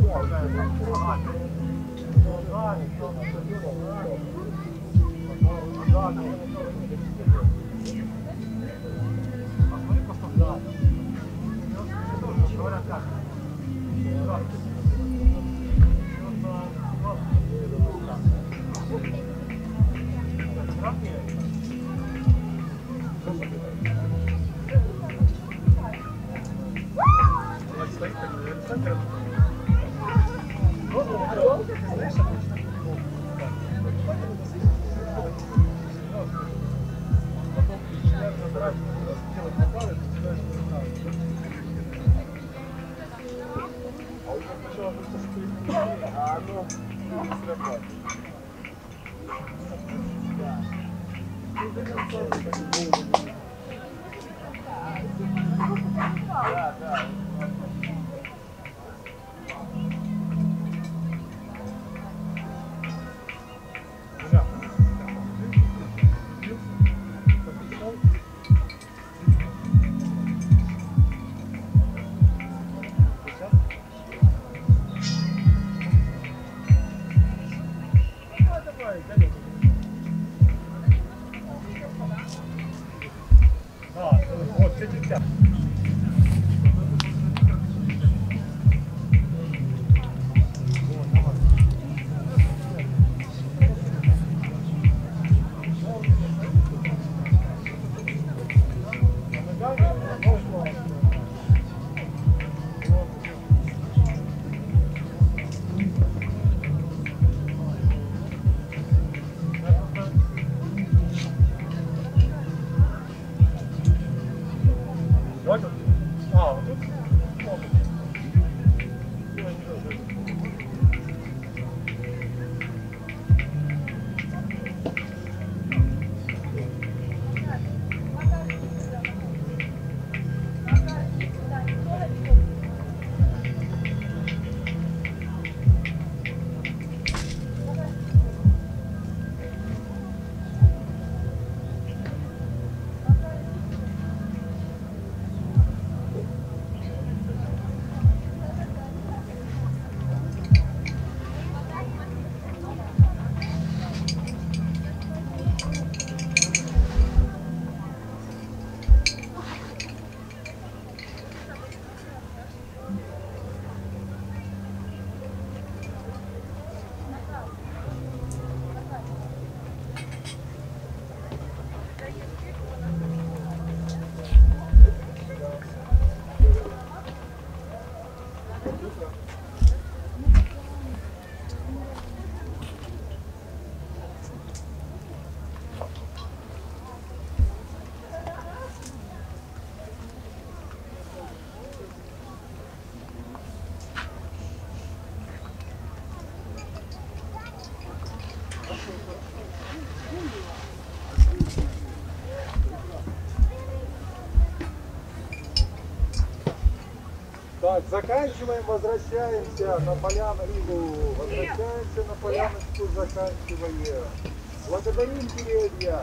Так, заканчиваем, возвращаемся на поляночку. Возвращаемся на поляночку, заканчиваем. Благодарим деревья.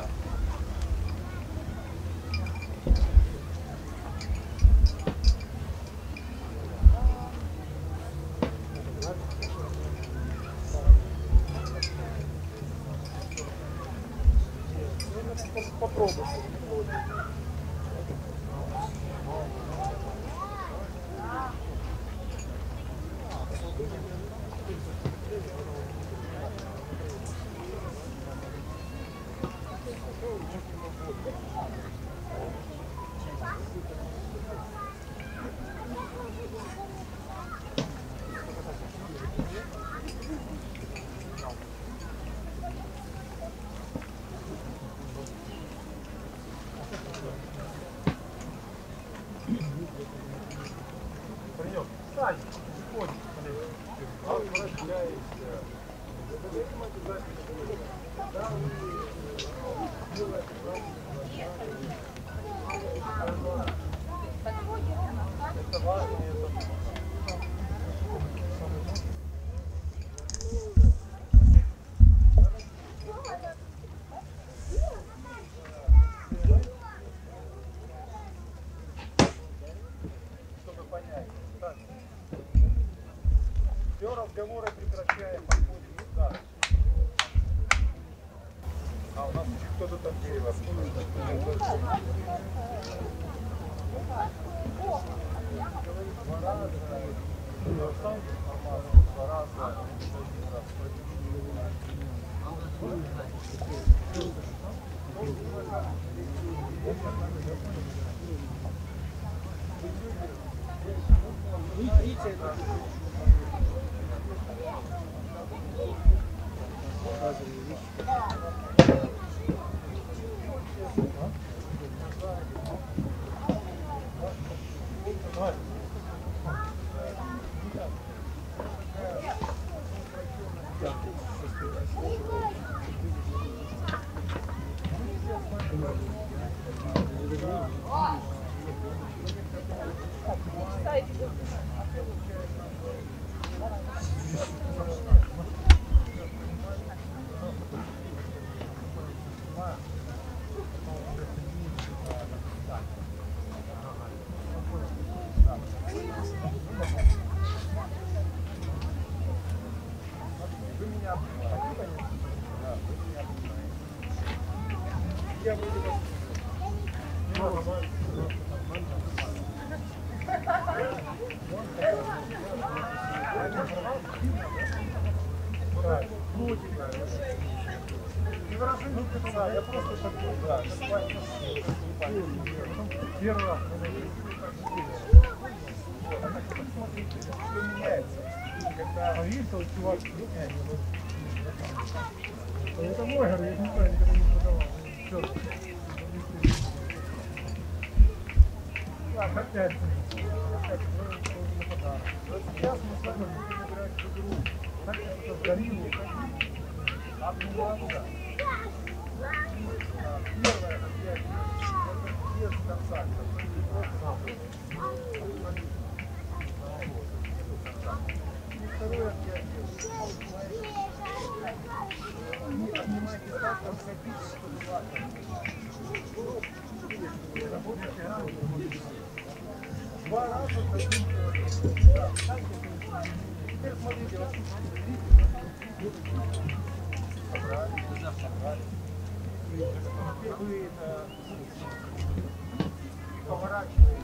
Попробуй. Все, разговоры прекращаем, подходим сюда. А у нас еще кто-то там дерево. Два раза. Я просто такой, да. Первый раз. Смотрите, что меняется. Когда повесил, чувак, это мой, я не знаю, никогда не продавал. Черт. Так, опять. Сейчас мы с вами будем играть в игру. Так что сгорим, обниматься. Первое опять без контакта. И второе опять не обнимайте так, как хотите, чтобы два раза таким теперь смотрите, собрали. Вы поворачиваете.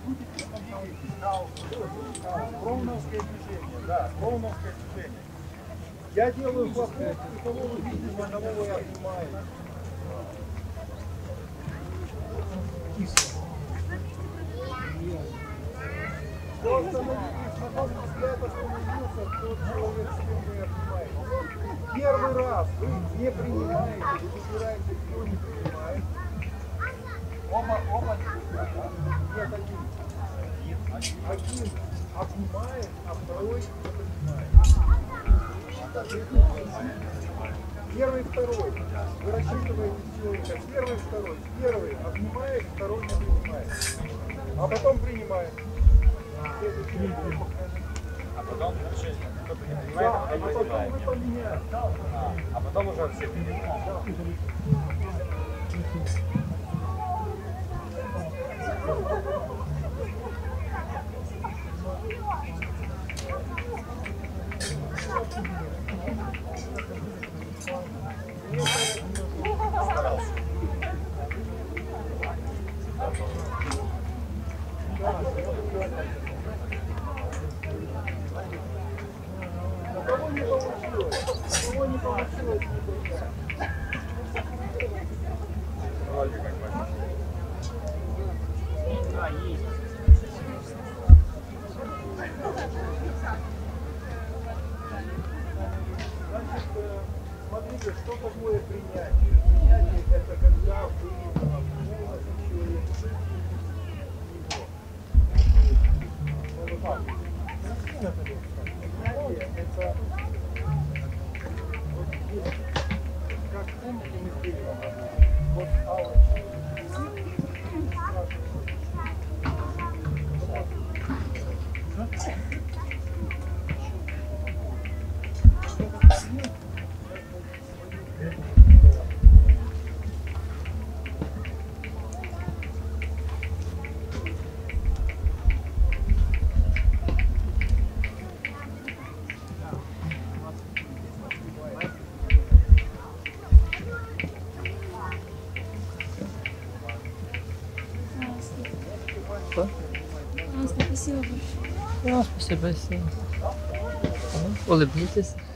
Кроуновское движение, да, кроуновское движение. Я делаю хлопок, и кого вы видите, одного я обнимаю. Кто остановились, на мой взгляд остановился, тот человек, с кем вы обнимаете. Первый раз вы не принимаете, вы выбираете, кто не принимает. Оба не принимают. Нет, один обнимает, а второй не принимает. Первый и второй. Вы рассчитываете человека. Первый и второй. Первый обнимает, второй не принимает. А потом принимает. А потом кто-то не принимает, Да, а а потом потом вы поменяете. а потом уже все принимают. Старался. Кого не получилось? Кого не получилось, не принимает. Вроде как бы. Да, есть. Значит, смотрите, что такое принятие. Принятие — это когда вы полностью человек. Принятие — это вот здесь, как помните, мы сделали. Вот аура. Спасибо, спасибо. Улыбнитесь.